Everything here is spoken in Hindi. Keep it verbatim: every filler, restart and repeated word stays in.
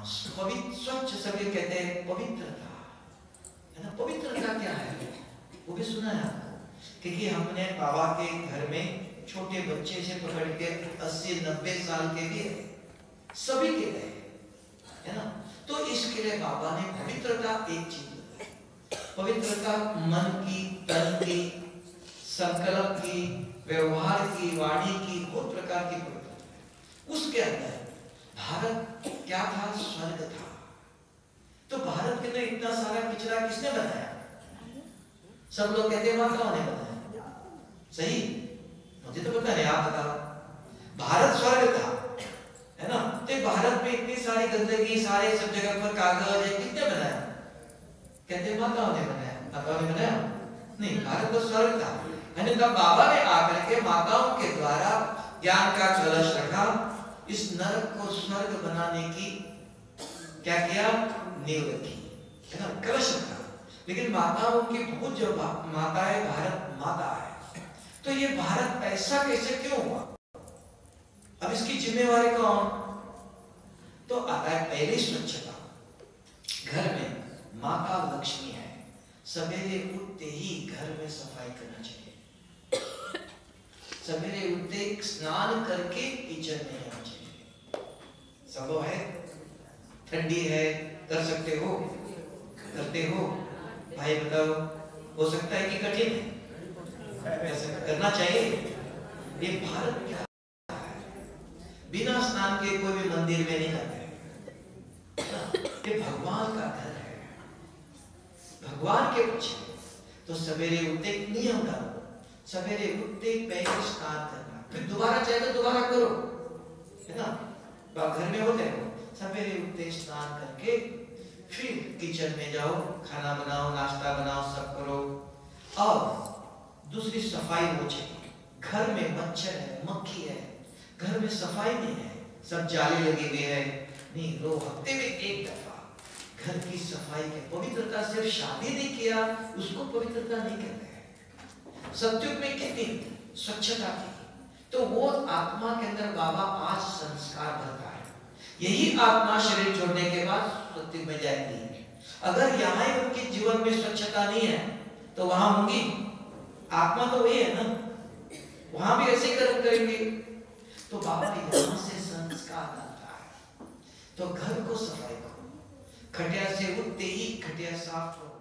पवित्र स्वच्छ सभी कहते हैं पवित्रता, है ना। पवित्रता क्या है वो भी सुना है आपको, क्योंकि हमने बाबा के घर में छोटे बच्चे से पकड़ के अस्सी नब्बे साल के भी है, सभी के गए, है ना। तो इसके लिए बाबा ने पवित्रता एक चीज बताई, पवित्रता मन की, तन की, संकल्प की, व्यवहार की, वाणी की, बहुत प्रकार की पवित्रता है। उसके अंदर भारत क्या था, स्वर्ग था। तो भारत के अंदर इतना सारा कचरा किसने बनाया? सब लोग कहते हैं माताओं ने बनाया, सही? मुझे तो पता नहीं, आप बताओ। भारत स्वर्ग था, है ना। तो भारत में इतनी सारी गंदगी, सारे सब जगह पर कागज है, किसने बनाया? कहते हैं माताओं ने बनाया। माताओं ने बनाया नहीं, भारत तो स्वर्ग था, है ना। तब बाबा ने आकर के माताओं के द्वारा ज्ञान का कलश रखा, इस नरक को स्वर्ग बनाने की क्या किया, नींव रखी, है ना, कलश रखा। लेकिन माताओं की बहुत जो माता है, भारत माता है। तो ये भारत ऐसा कैसे क्यों हुआ? अब इसकी जिम्मेवारी कौन? तो आता है पहली स्वच्छता। घर में माता लक्ष्मी है, सवेरे उठते ही घर में सफाई करना चाहिए। सवेरे उठते स्नान करके किचन में जाना चाहिए। संभव है? ठंडी है, कर सकते हो? करते हो? भाई बताओ, हो सकता है कि कठिन है? ऐसा करना चाहिए। ये भारत क्या है, बिना स्नान के कोई भी मंदिर में नहीं जाते। ये भगवान का घर है, भगवान के पीछे। तो सवेरे उठते नियम डालो, सवेरे उठते पहले स्नान करना, फिर दोबारा चाहे तो दोबारा करो, है ना। घर में होते हो, सवेरे उठते स्नान करके फिर किचन में जाओ, खाना बनाओ, नाश्ता बनाओ, सब करो। और दूसरी सफाई हो चाहिए। घर में मच्छर है, मक्खी है, घर में सफाई नहीं है, सब जाले लगे हुए हैं, नहीं, रो हफ्ते में एक दफा घर की सफाई के। पवित्रता सिर्फ शादी नहीं किया उसको पवित्रता नहीं कहते हैं। सत्युग में कितनी स्वच्छता थी, तो वो आत्मा के अंदर बाबा आज संस्कार भरता है। यही आत्मा शरीर छोड़ने के बाद सत्युग में जाएगी। अगर यहाँ ही उनके जीवन में स्वच्छता नहीं है तो वहां होंगी, आत्मा तो वही है ना, वहां भी ऐसे कर्म करेंगे। तो बाबा यहाँ से संस्कार आता है। तो घर को सफाई करो, खटिया से उठते ही खटिया साफ करो।